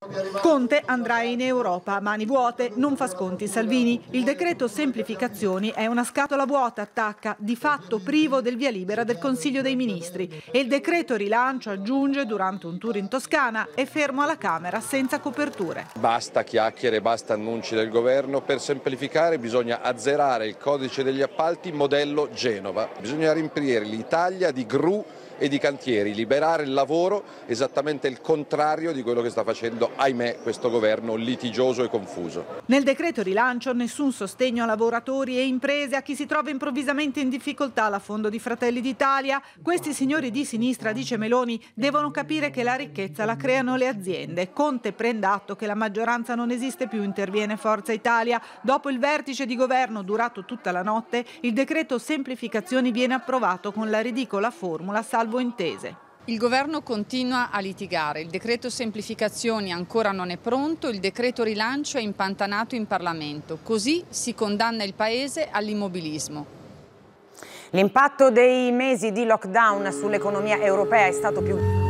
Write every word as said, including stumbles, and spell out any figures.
Conte andrà in Europa a mani vuote, non fa sconti Salvini. Il decreto semplificazioni è una scatola vuota, attacca, di fatto privo del via libera del Consiglio dei Ministri. E il decreto rilancio, aggiunge, durante un tour in Toscana, è fermo alla Camera senza coperture. Basta chiacchiere, basta annunci del governo. Per semplificare bisogna azzerare il codice degli appalti modello Genova. Bisogna riempire l'Italia di gru e di cantieri, liberare il lavoro, esattamente il contrario di quello che sta facendo, ahimè, questo governo litigioso e confuso. Nel decreto rilancio nessun sostegno a lavoratori e imprese, a chi si trova improvvisamente in difficoltà, la Fondo di Fratelli d'Italia. Questi signori di sinistra, dice Meloni, devono capire che la ricchezza la creano le aziende. Conte prenda atto che la maggioranza non esiste più, interviene Forza Italia. Dopo il vertice di governo durato tutta la notte, il decreto semplificazioni viene approvato con la ridicola formula salvo intese. Il governo continua a litigare, il decreto semplificazioni ancora non è pronto, il decreto rilancio è impantanato in Parlamento. Così si condanna il Paese all'immobilismo. L'impatto dei mesi di lockdown sull'economia europea è stato più